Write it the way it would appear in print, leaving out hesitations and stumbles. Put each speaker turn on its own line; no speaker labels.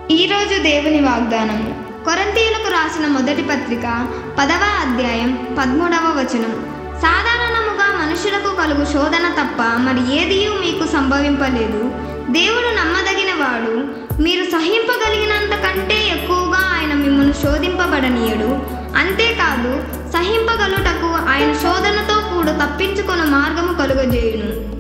ఈరోజు దేవుని వాగ్దానం కొరింథీయులకు రాసిన మొదటి పత్రిక 10వ అధ్యాయం 13వ వచనం. సాధారణముగా మనుషులకు కలుగు శోధన తప్ప మరి ఏదియూ మీకు సంభవింపలేదు. దేవుడు నమ్మదగిన వాడు. మీరు సహింపగలిగినంత కంటే ఎక్కువగా ఆయన మిమ్మల్ని శోధింపబడనీయడు. అంతేకాదు, సహింపగలుటకు ఆయన శోధనతో కూడా తప్పించుకొన మార్గము కలుగజేయును.